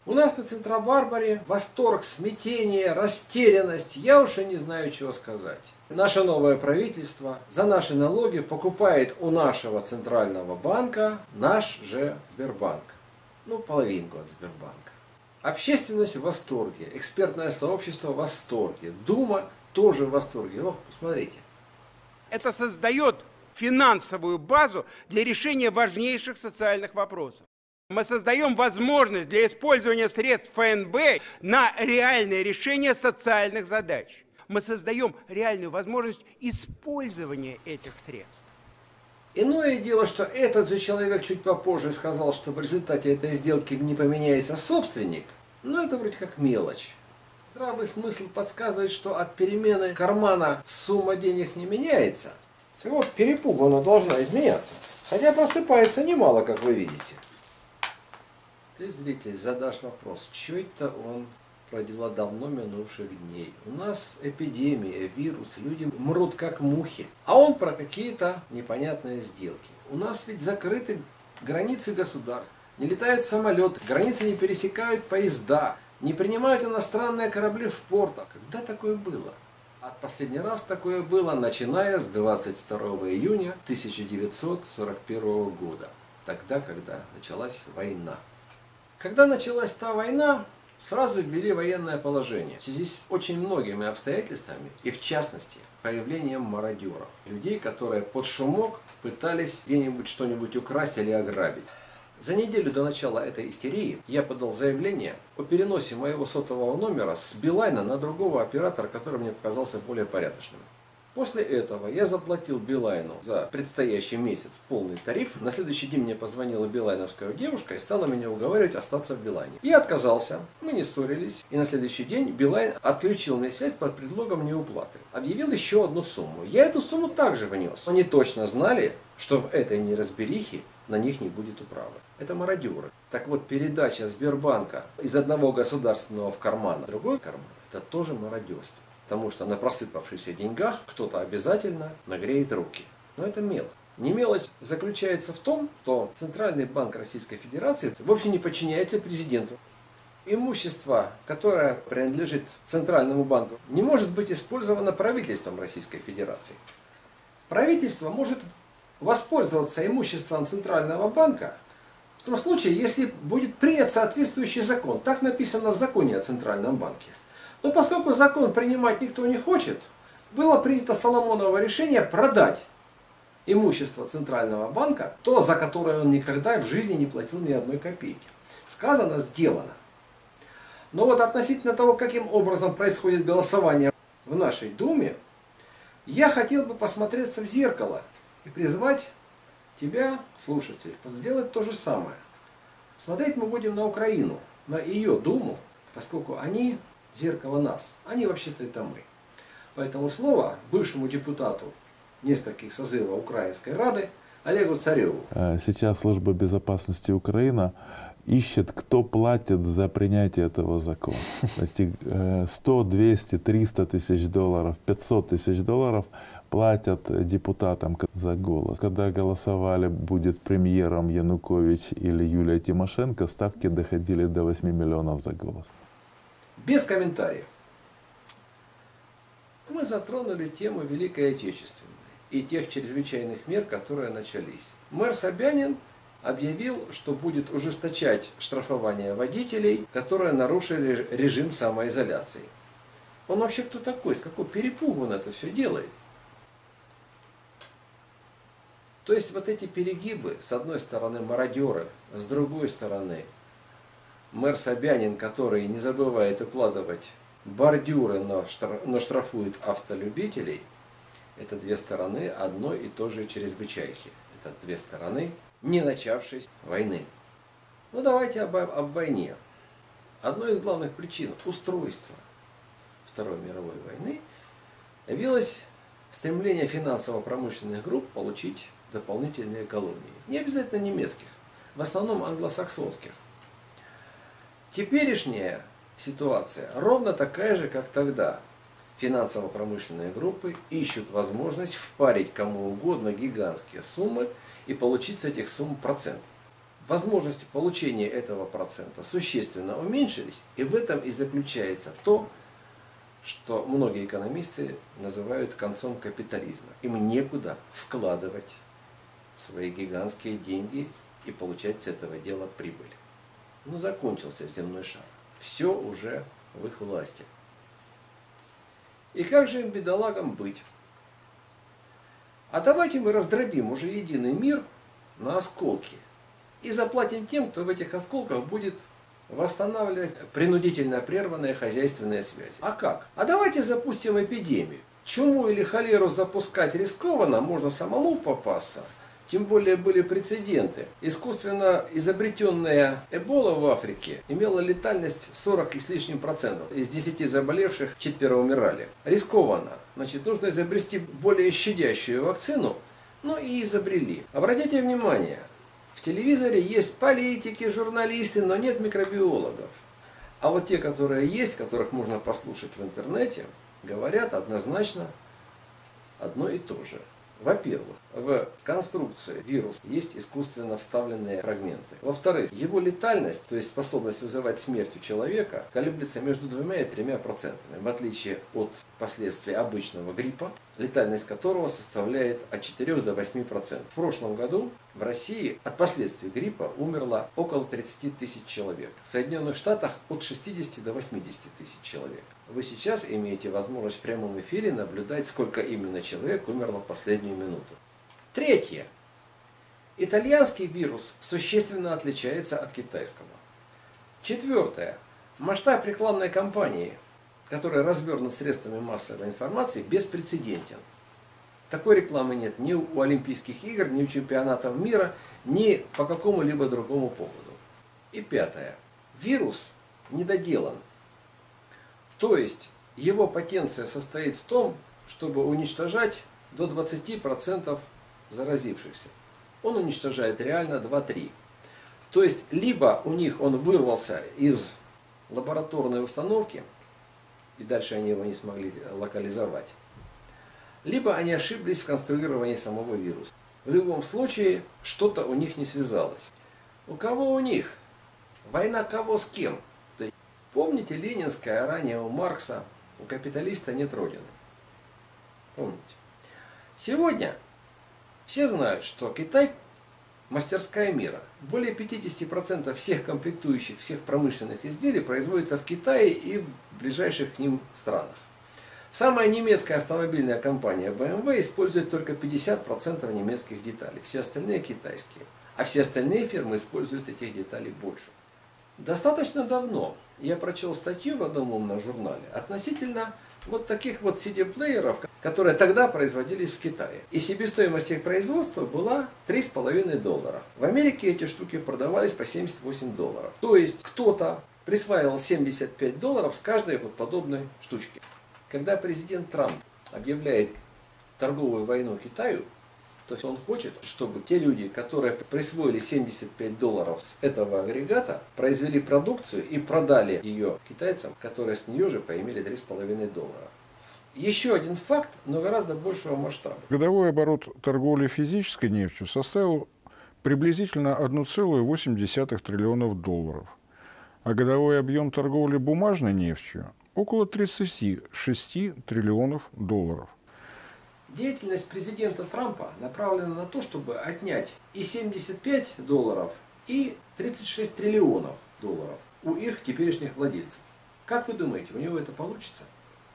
У нас на Центробарбаре восторг, смятение, растерянность, я уж и не знаю, чего сказать. Наше новое правительство за наши налоги покупает у нашего Центрального банка наш же Сбербанк. Ну, половинку от Сбербанка. Общественность в восторге, экспертное сообщество в восторге, Дума тоже в восторге. Вот, посмотрите. Это создает финансовую базу для решения важнейших социальных вопросов. Мы создаем возможность для использования средств ФНБ на реальное решение социальных задач. Мы создаем реальную возможность использования этих средств. Иное дело, что этот же человек чуть попозже сказал, что в результате этой сделки не поменяется собственник, но это вроде как мелочь. Здравый смысл подсказывает, что от перемены кармана сумма денег не меняется. С его перепугу она должна изменяться, хотя просыпается немало, как вы видите. Ты, зритель, задашь вопрос, что это он про дела давно минувших дней? У нас эпидемия, вирус, люди мрут как мухи. А он про какие-то непонятные сделки. У нас ведь закрыты границы государств. Не летают самолеты, границы не пересекают поезда, не принимают иностранные корабли в портах. Когда такое было? А последний раз такое было, начиная с 22 июня 1941 года. Тогда, когда началась война. Когда началась та война, сразу ввели военное положение. В связи с очень многими обстоятельствами, и в частности, появлением мародеров. Людей, которые под шумок пытались где-нибудь что-нибудь украсть или ограбить. За неделю до начала этой истерии я подал заявление о переносе моего сотового номера с Билайна на другого оператора, который мне показался более порядочным. После этого я заплатил Билайну за предстоящий месяц полный тариф. На следующий день мне позвонила билайновская девушка и стала меня уговаривать остаться в Билайне. Я отказался, мы не ссорились. И на следующий день Билайн отключил мне связь под предлогом неуплаты. Объявил еще одну сумму. Я эту сумму также внес. Они точно знали, что в этой неразберихе на них не будет управы. Это мародеры. Так вот, передача Сбербанка из одного государственного в карман в другой карман, это тоже мародерство. Потому что на просыпавшихся деньгах кто-то обязательно нагреет руки. Но это мелочь. Не мелочь заключается в том, что Центральный банк Российской Федерации вовсе не подчиняется президенту. Имущество, которое принадлежит Центральному банку, не может быть использовано правительством Российской Федерации. Правительство может воспользоваться имуществом Центрального банка в том случае, если будет принят соответствующий закон. Так написано в законе о Центральном банке. Но поскольку закон принимать никто не хочет, было принято Соломоново решение продать имущество Центрального банка, то, за которое он никогда в жизни не платил ни одной копейки. Сказано, сделано. Но вот относительно того, каким образом происходит голосование в нашей Думе, я хотел бы посмотреться в зеркало и призвать тебя, слушатель, сделать то же самое. Смотреть мы будем на Украину, на ее Думу, поскольку они зеркало нас. Они вообще-то это мы. Поэтому слово бывшему депутату нескольких созывов Украинской Рады Олегу Цареву. Сейчас Служба безопасности Украины ищет, кто платит за принятие этого закона. 100, 200, 300 тысяч долларов, 500 тысяч долларов платят депутатам за голос. Когда голосовали, будет премьером Янукович или Юлия Тимошенко, ставки доходили до 8 миллионов за голос. Без комментариев. Мы затронули тему Великой Отечественной и тех чрезвычайных мер, которые начались. Мэр Собянин объявил, что будет ужесточать штрафование водителей, которые нарушили режим самоизоляции. Он вообще кто такой? С какого перепугу он это все делает? То есть вот эти перегибы, с одной стороны мародеры, с другой стороны мэр Собянин, который не забывает укладывать бордюры, но штрафует автолюбителей, это две стороны одной и той же чрезвычайки. Это две стороны не начавшейся войны. Ну давайте об войне. Одной из главных причин устройства Второй мировой войны явилось стремление финансово-промышленных групп получить дополнительные колонии. Не обязательно немецких, в основном англосаксонских. Теперешняя ситуация ровно такая же, как тогда. Финансово-промышленные группы ищут возможность впарить кому угодно гигантские суммы и получить с этих сумм процент. возможности получения этого процента существенно уменьшились, и в этом и заключается то, что многие экономисты называют концом капитализма. Им некуда вкладывать свои гигантские деньги и получать с этого дела прибыль. Ну, закончился земной шар. Все уже в их власти. И как же им, бедолагам, быть? А давайте мы раздробим уже единый мир на осколки и заплатим тем, кто в этих осколках будет восстанавливать принудительно прерванные хозяйственные связи. А как? А давайте запустим эпидемию. Чуму или холеру запускать рискованно, можно самому попасться. Тем более были прецеденты. Искусственно изобретенная Эбола в Африке имела летальность 40 и с лишним процентов. Из 10 заболевших 4 умирали. Рискованно. Значит, нужно изобрести более щадящую вакцину. Ну и изобрели. Обратите внимание, в телевизоре есть политики, журналисты, но нет микробиологов. А вот те, которые есть, которых можно послушать в интернете, говорят однозначно одно и то же. Во-первых, в конструкции вируса есть искусственно вставленные фрагменты. Во-вторых, его летальность, то есть способность вызывать смерть у человека, колеблется между 2 и 3%, в отличие от последствий обычного гриппа, летальность которого составляет от 4 до 8%. В прошлом году в России от последствий гриппа умерло около 30 тысяч человек. В Соединенных Штатах от 60 до 80 тысяч человек. Вы сейчас имеете возможность в прямом эфире наблюдать, сколько именно человек умерло в последнюю минуту. Третье. Итальянский вирус существенно отличается от китайского. Четвертое. Масштаб рекламной кампании, который развернут средствами массовой информации, беспрецедентен. Такой рекламы нет ни у Олимпийских игр, ни у чемпионатов мира, ни по какому-либо другому поводу. И пятое. Вирус недоделан. То есть его потенция состоит в том, чтобы уничтожать до 20% заразившихся. Он уничтожает реально 2-3. То есть либо у них он вырвался из лабораторной установки, и дальше они его не смогли локализовать, либо они ошиблись в конструировании самого вируса. В любом случае, что-то у них не связалось. У кого у них? Война кого с кем? Помните ленинское ранее у Маркса: у капиталиста нет родины. Помните? Сегодня все знают, что Китай – мастерская мира. Более 50% всех комплектующих, всех промышленных изделий производится в Китае и в ближайших к ним странах. Самая немецкая автомобильная компания BMW использует только 50% немецких деталей, все остальные китайские. А все остальные фирмы используют этих деталей больше. Достаточно давно я прочел статью в одном умном журнале относительно вот таких вот CD-плееров, которые тогда производились в Китае. И себестоимость их производства была $3,5. В Америке эти штуки продавались по $78. То есть кто-то присваивал $75 с каждой вот подобной штучки. Когда президент Трамп объявляет торговую войну Китаю, то есть он хочет, чтобы те люди, которые присвоили $75 с этого агрегата, произвели продукцию и продали ее китайцам, которые с нее же поимели $3,5. Еще один факт, но гораздо большего масштаба. Годовой оборот торговли физической нефтью составил приблизительно $1,8 триллиона, а годовой объем торговли бумажной нефтью около 36 триллионов долларов. Деятельность президента Трампа направлена на то, чтобы отнять и $75, и 36 триллионов долларов у их теперешних владельцев. Как вы думаете, у него это получится?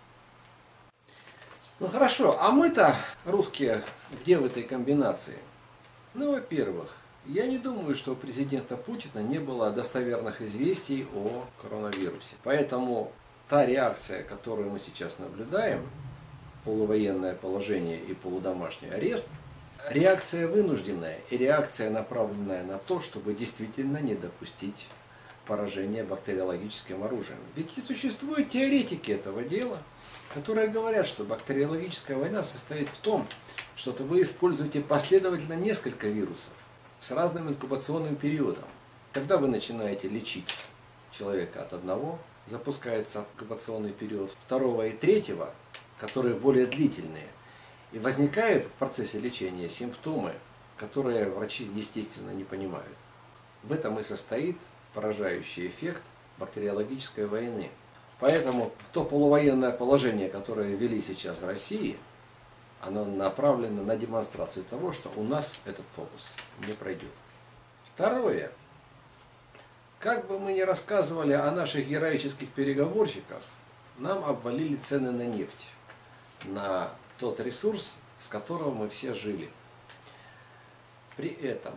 Ну хорошо, а мы-то, русские, где в этой комбинации? Ну, во-первых, я не думаю, что у президента Путина не было достоверных известий о коронавирусе. Поэтому та реакция, которую мы сейчас наблюдаем, полувоенное положение и полудомашний арест, реакция вынужденная и реакция, направленная на то, чтобы действительно не допустить поражения бактериологическим оружием. Ведь и существуют теоретики этого дела, которые говорят, что бактериологическая война состоит в том, что вы используете последовательно несколько вирусов с разным инкубационным периодом. Когда вы начинаете лечить человека от одного, запускается инкубационный период второго и третьего, которые более длительные. И возникают в процессе лечения симптомы, которые врачи, естественно, не понимают. В этом и состоит поражающий эффект бактериологической войны. Поэтому то полувоенное положение, которое ввели сейчас в России, оно направлено на демонстрацию того, что у нас этот фокус не пройдет. Второе. Как бы мы ни рассказывали о наших героических переговорщиках, нам обвалили цены на нефть, на тот ресурс, с которого мы все жили. При этом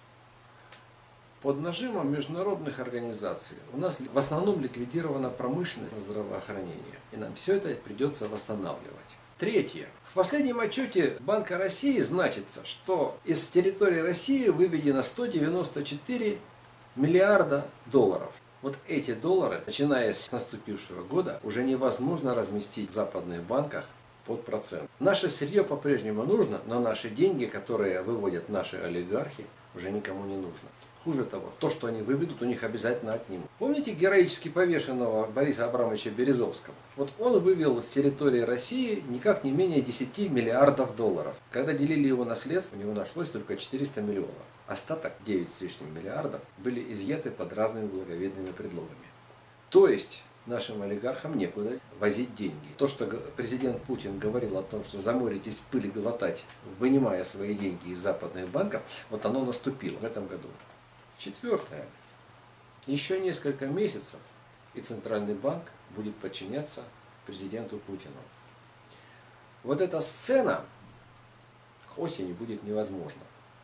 под нажимом международных организаций у нас в основном ликвидирована промышленность здравоохранения, и нам все это придется восстанавливать. Третье. В последнем отчете Банка России значится, что из территории России выведено 194 миллиарда долларов. Вот эти доллары, начиная с наступившего года, уже невозможно разместить в западных банках под процент. Наше сырье по-прежнему нужно, но наши деньги, которые выводят наши олигархи, уже никому не нужно. Хуже того, то, что они выведут, у них обязательно отнимут. Помните героически повешенного Бориса Абрамовича Березовского? Вот он вывел с территории России никак не менее 10 миллиардов долларов. Когда делили его наследство, у него нашлось только 400 миллионов. Остаток, 9 с лишним миллиардов, были изъяты под разными благовидными предлогами. То есть нашим олигархам некуда возить деньги. То, что президент Путин говорил о том, что заморитесь пыль глотать, вынимая свои деньги из западных банков, вот оно наступило в этом году. Четвертое. Еще несколько месяцев, и Центральный банк будет подчиняться президенту Путину. Вот эта сцена к осени будет невозможна.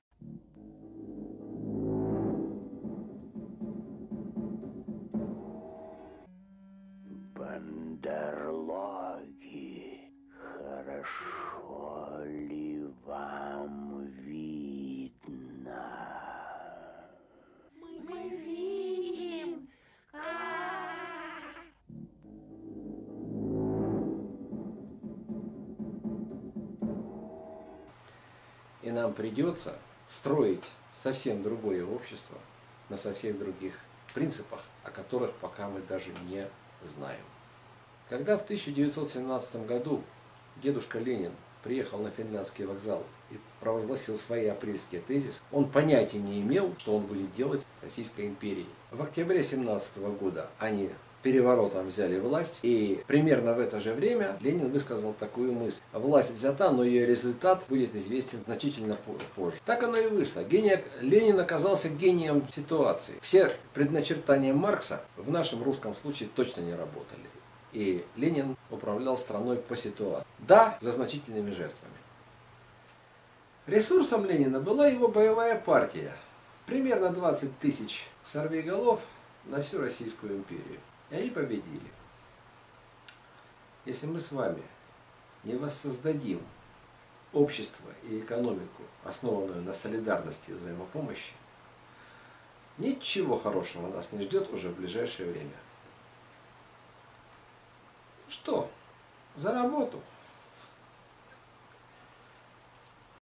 Бандерлоги, хорошо ли вам видно? Мы видим, И нам придется строить совсем другое общество на совсем других принципах, о которых пока мы даже не знаем. Когда в 1917 году дедушка Ленин приехал на Финляндский вокзал и провозгласил свои апрельские тезисы, он понятия не имел, что он будет делать в Российской империи. В октябре 1917 года они переворотом взяли власть, и примерно в это же время Ленин высказал такую мысль: власть взята, но ее результат будет известен значительно позже. Так оно и вышло. Ленин оказался гением ситуации. Все предначертания Маркса в нашем русском случае точно не работали. И Ленин управлял страной по ситуации. Да, за значительными жертвами. Ресурсом Ленина была его боевая партия. Примерно 20 тысяч сорвиголов на всю Российскую империю. И они победили. Если мы с вами не воссоздадим общество и экономику, основанную на солидарности и взаимопомощи, ничего хорошего нас не ждет уже в ближайшее время. Что? За работу!